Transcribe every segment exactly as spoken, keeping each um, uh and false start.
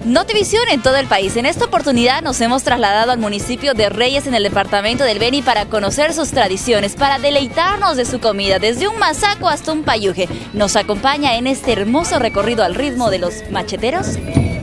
Notivisión en todo el país. En esta oportunidad nos hemos trasladado al municipio de Reyes en el departamento del Beni para conocer sus tradiciones, para deleitarnos de su comida, desde un masaco hasta un payuje. ¿Nos acompaña en este hermoso recorrido al ritmo de los macheteros?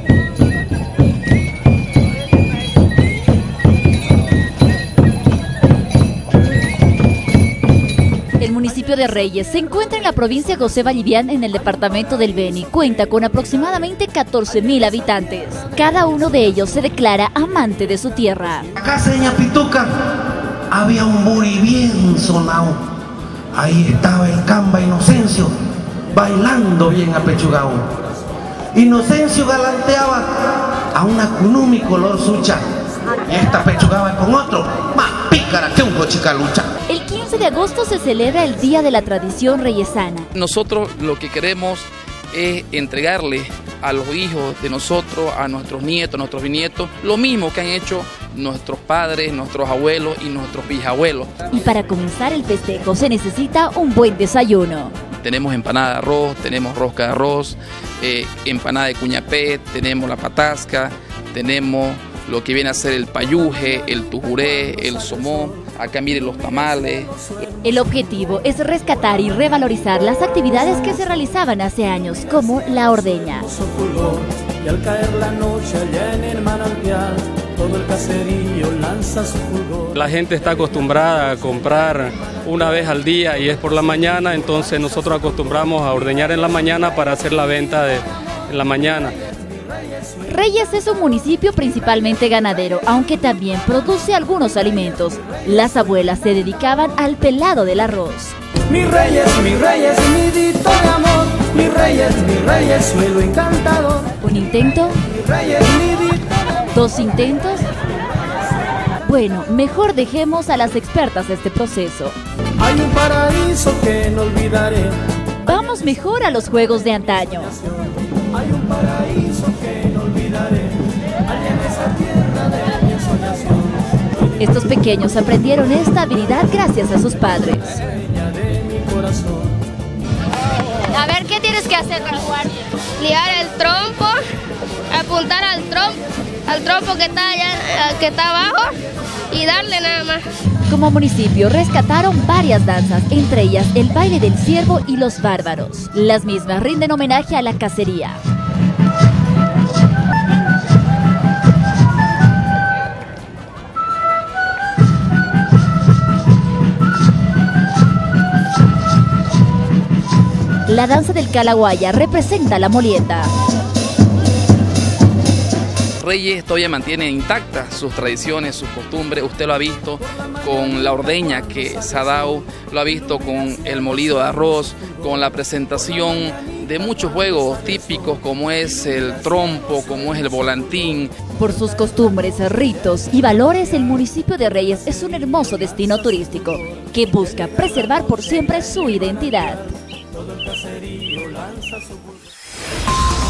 El municipio de Reyes se encuentra en la provincia José Vallivian, en el departamento del Beni. Cuenta con aproximadamente catorce mil habitantes. Cada uno de ellos se declara amante de su tierra. Acá, seña Pituca, había un buri bien sonado. Ahí estaba el Camba Inocencio, bailando bien apechugado. Inocencio galanteaba a una cunumi color sucha, y esta pechugaba con otro, más pícara que un cochicalucha. El quince de agosto se celebra el Día de la Tradición Reyesana. Nosotros lo que queremos es entregarle a los hijos de nosotros, a nuestros nietos, a nuestros bisnietos, lo mismo que han hecho nuestros padres, nuestros abuelos y nuestros bisabuelos. Y para comenzar el festejo se necesita un buen desayuno. Tenemos empanada de arroz, tenemos rosca de arroz, eh, empanada de cuñapé, tenemos la patasca, tenemos lo que viene a ser el payuje, el tujuré, el somó, acá miren los tamales. El objetivo es rescatar y revalorizar las actividades que se realizaban hace años, como la ordeña. Y al caer la noche allá en el manantial, todo el caserío lanza su fulgor. La gente está acostumbrada a comprar una vez al día y es por la mañana, entonces nosotros acostumbramos a ordeñar en la mañana para hacer la venta de, en la mañana. Reyes es un municipio principalmente ganadero, aunque también produce algunos alimentos. Las abuelas se dedicaban al pelado del arroz. Mis reyes, mis reyes, mi dito de amor, mis reyes, mis reyes, suelo encantador. ¿Un intento? Mis reyes, mi dito. ¿Dos intentos? Bueno, mejor dejemos a las expertas este proceso. Hay un paraíso que no olvidaré. Vamos mejor a los juegos de antaño. Hay un paraíso que no olvidaré, allá en esa tierra de mi ensoñación. Estos pequeños aprendieron esta habilidad gracias a sus padres. A ver, ¿qué tienes que hacer para jugar? Liar el trompo, apuntar al trompo, al trompo que está allá, que está abajo, y darle nada más. Como municipio rescataron varias danzas, entre ellas el baile del ciervo y los bárbaros. Las mismas rinden homenaje a la cacería. La danza del Calaguaya representa la molienda. Reyes todavía mantiene intactas sus tradiciones, sus costumbres. Usted lo ha visto con la ordeña que se ha dado, lo ha visto con el molido de arroz, con la presentación de muchos juegos típicos como es el trompo, como es el volantín. Por sus costumbres, ritos y valores, el municipio de Reyes es un hermoso destino turístico que busca preservar por siempre su identidad. Todo el caserío lanza su fulgor.